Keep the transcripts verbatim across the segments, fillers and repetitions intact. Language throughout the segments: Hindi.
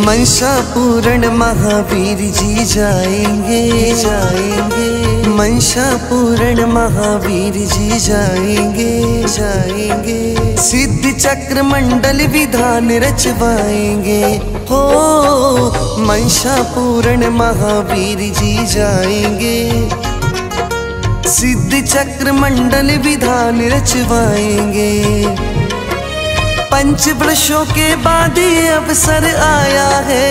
मनसा पूर्ण महावीर जी जाएंगे जाएंगे मनसा पूर्ण महावीर जी जाएंगे जाएंगे सिद्ध चक्र मंडल विधान रचवाएंगे हो मनसा पूर्ण महावीर जी जाएंगे सिद्ध चक्र मंडल विधान रचवाएंगे। पंच वर्षों के बाद ये अवसर आया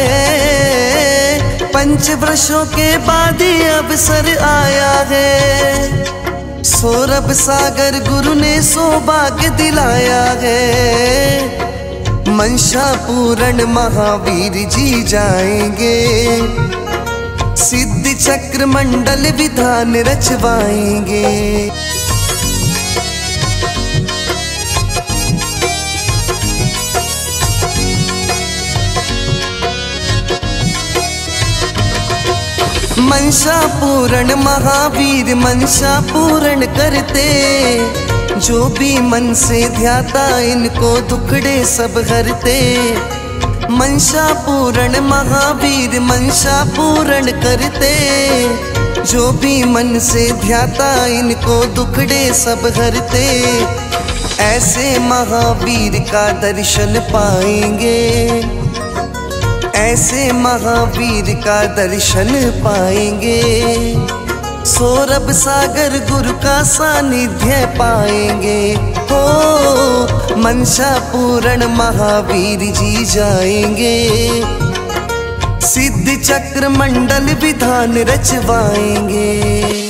है पंच वर्षों के बाद ये अवसर आया है सौरभ सागर गुरु ने सौभाग्य दिलाया है मनसा पूर्ण महावीर जी जाएंगे सिद्ध चक्र मंडल विधान रचवाएंगे। मनसा पूर्ण महावीर मनसा पूर्ण करते जो भी मन से ध्याता इनको दुखड़े सब हरते। मनसा पूर्ण महावीर मनसा पूर्ण करते जो भी मन से ध्याता इनको दुखड़े सब हरते। ऐसे महावीर का दर्शन पाएंगे ऐसे महावीर का दर्शन पाएंगे सौरभ सागर गुरु का सानिध्य पाएंगे हो मनसा पूर्ण महावीर जी जाएंगे सिद्ध चक्र मंडल विधान रचवाएंगे।